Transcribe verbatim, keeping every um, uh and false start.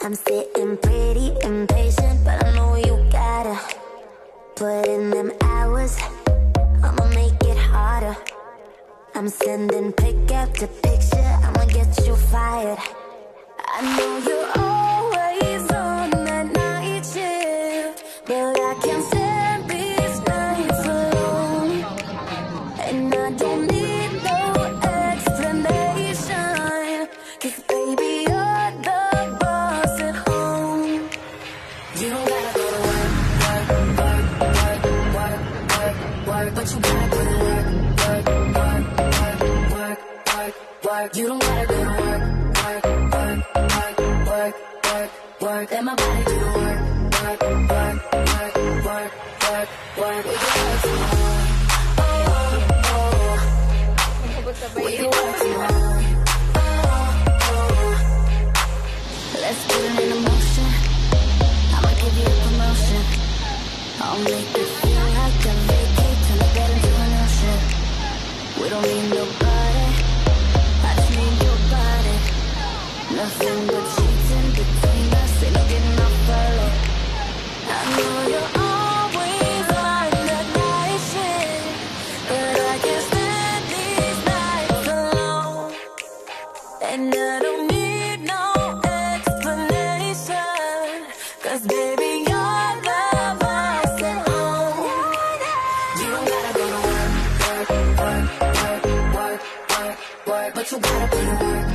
I'm sitting pretty impatient, but I know you gotta put in them hours. I'ma make it harder. I'm sending pick after picture, I'ma get you fired. I know you're always on that night shift, but I can't stand these nights alone. And I don't need no explanation, 'cause baby, you're the boss at home. You don't gotta go to work, work, work, work, work, work, work, but you gotta put in work, work, work, work, work, work, work. You don't gotta go to work, work, work, work, work, work, work. Let my body do the work, work, work, work, work, work, work. We can work too hard, oh, oh. We can work too hard, oh, oh. Let's put it in motion. I'ma give you a promotion. I'll make it feel like a vacate till I get into an ocean. We don't need nobody, I just need your body. Nothing but cheating between us, ain't no getting off early. I know you're always on that night shift, but I can't stand these nights alone. And I don't need no explanation, 'cause baby, you're the boss at home. You don't gotta go to work, work, work, work, work, work, work, but you gotta put in work,